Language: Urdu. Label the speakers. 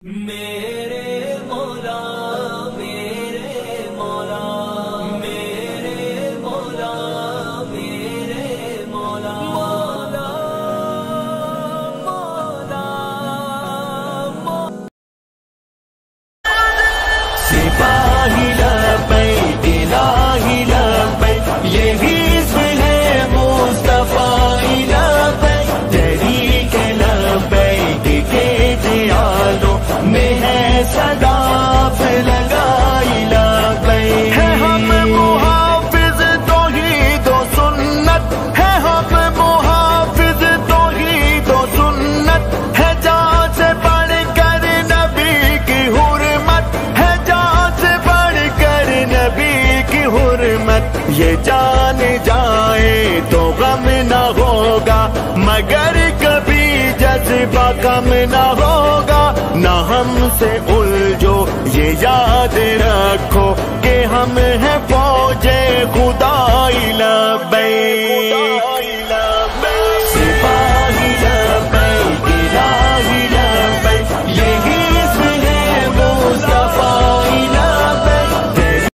Speaker 1: میرے مولا میرے مولا میرے مولا میرے مولا مولا مولا سپاہی لبیک الہی لبیک یہی اسم ہے مصطفیٰ لبیک طریق لبیک کے دیالوں میں ہے صدا لگائی لبیک ہے ہم محافظ توحید و سنت ہے ہم محافظ توحید و سنت ہے جان سے بڑھ کر نبی کی حرمت ہے جان سے بڑھ کر نبی کی حرمت یہ جان جائے تو غم نہ ہوگا مگر کبھی جذبہ کم نہ ہوگا نہ ہم سے الجھو یہ یاد رکھو کہ ہم ہیں فوج خدا